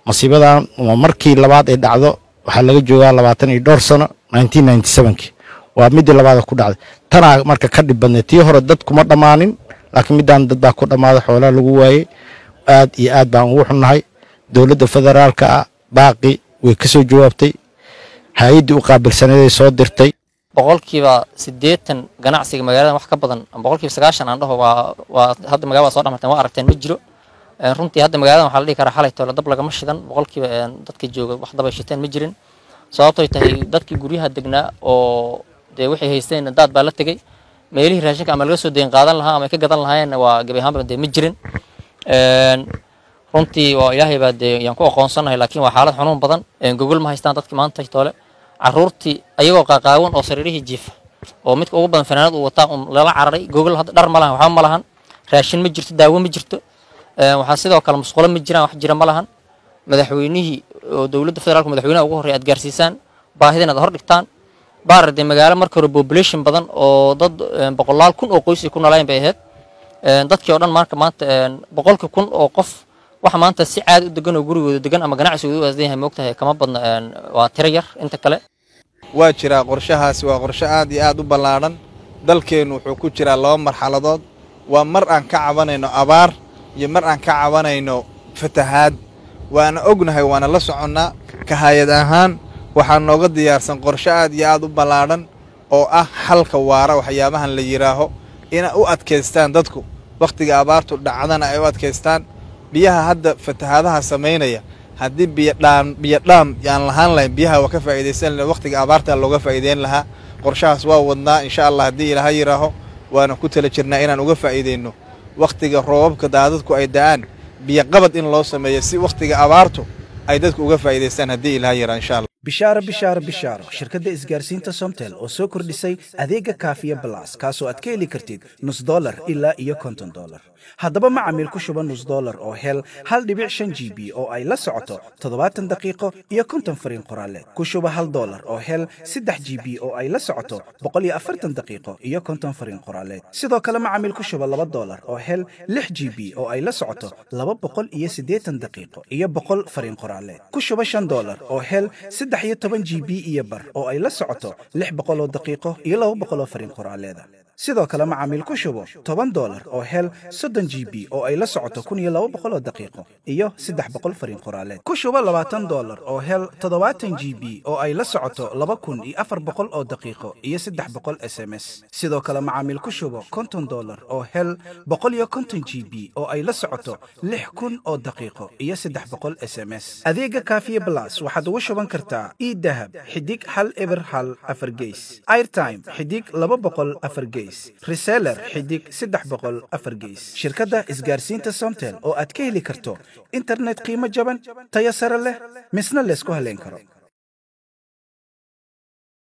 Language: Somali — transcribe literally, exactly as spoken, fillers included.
masiibadan markii labaad ay dhacdo waxa laga joogaa labaatan iyo dhowr sano nineteen ninety-seven waa mid labaad ku dhacday tana marka ka dib badnay tii hore dad kuma dhamaanin laakiin midaan dad baa ku dhamaaday xoolaha lagu waayay aad iyo aad baan ugu xunnahay dawladda federaalka ah baaqi way ka soo jawaabtay hay'adii u qaabilsaneeday soo dirtay boqolkiiba siddeetan ganacsiga magaalada wax ka badan boqolkiiba sagaashan aan dhaho waa waa hadda magaalada soo dhamarteen waa aragteen ma jiro runtii hadda magaalada waxa la dhigi karaa xalay toole dab lagama shidan boqolkiiba dadka jooga wax dab ay shiteen ma jirin sababtoo tahay dadkii guryaha degnaa oo de waxay haysteen dad baa la tagay meelihii raashinka ama laga soo deyn qaadan lahaa ama ka gadan lahaayeen waa gabi ahaanba de ma jirin een runtii waa ilaahay baa de yaan ku aqoonsanahay laakiin waa xaalad xanuun badan een Google ma haystaan dadkii maanta toole caruurtii ayagoo qaaqaawan oo sariirihii jiif oo midka ugu badan fanaanad uu wataa um lala cararay Google hadda dhar ma lahan waxa ma lahan raashin ma jirto daawo ma jirto ee waxa sidoo kale musqulo ma jiraan wax jira ma lahan madaxweynihii oo dawladda federaalka madaxweynaha ugu horeeyay aad gaarsiisaan baahidina hor dhigtaan baarade magaalo marka hore population badan oo dad boqolaal kun oo qoys ku noolayeen bay ahayd ee dadkii oo dhan marka maanta boqolka kun oo qof waxa maanta si caad u degan oo gurigooda degan ama ganacsigooda u aasdeeyahay moogtahay kama badna waa tiro yar inta kale waa jira qorshahaasi waa qorshe aad iyo aad u ballaaran dalkeenu wuxuu ku jiraa laba marxaladood waa mar aan ka cabanayno abaar iyo mar aan ka cabanayno fatahaad waana ognahay waana la soconnaa ka hay'ad ahaan waxaa nooga diyaarsan qorshe aad iyo aad u ballaaran oo ah xalka waara waxyaabahan la yiraaho ina u adkeystaan dadku waqtiga abaartu dhacdana ay u adkeystaan biyaha hadda fatahaadaha sameynaya haddii biyo dhaan biyo dhaam yaan lahaan lahayn biyaha waa ka faa'iideysan lahayn waqtiga abaarta looga faa'iideyn lahaa qorshahaas waa wadnaa insha Allah haddii ilaahay yiraaho waana ku tala jirnaa inaan uga faa'iideyno waqtiga roobabka daadadku ay da'aan biyo qabad in loo sameeyo si waqtiga abaartu ay dadku uga faa'iideystaan haddii ilaahay yiraaho insha Allah bishaaro bishaaro bishaaro shirkadda isgaarsiinta Somtel oo soo kordhisay adeega kaafiya plus kaasoo aad ka heli kartid nus dollar ilaa iyo konton dollar haddaba macaamiil ku shuba nus dollar oo hel hal dhibic shan G B oo ay la socoto toddobaatan daqiiqo iyo konton fariin qoraaleed ku shuba hal dollar oo hel saddex G B oo ay la socoto boqol iyo afartan daqiiqo iyo konton fariin qoraaleed sidoo kale macaamiil ku shuba laba dollar oo hel lix G B oo ay la socoto laba boqol iyo siddeetan daqiiqo iyo boqol fariin qoraaleed ku shuba shan dollar oo hel saddex iyo toban G B iyo bar oo ay la socoto lix boqol oo daqiiqo iyo laba boqol oo fariin qoraaleed sidoo kale macaamiil ku shubo toban dollar oo hel soddon G B oo ay la socoto kun iyo laba boqol oo daqiiqo iyo saddex boqol fariin qoraaleed ku shubo labaatan dollar oo hel toddobaatan G B oo ay la socoto laba kun iyo afar boqol oo daqiiqo iyo saddex boqol S M S sidoo kale macaamiil ku shubo konton dollar oo hel boqol iyo konton G B oo ay la socoto lix kun oo daqiiqo iyo saddex boqol S M S adeega kaafiye plus waxaad ugu shuban kartaa e-dahab xidig hal eber hal afar gees airtime xidig laba boqol afar gees reseller xidig saddex boqol afar gees shirkadda isgaarsiinta Somtel oo aad ka heli karto internet qiimo jaban tayo sare leh misna la isku haleyn karo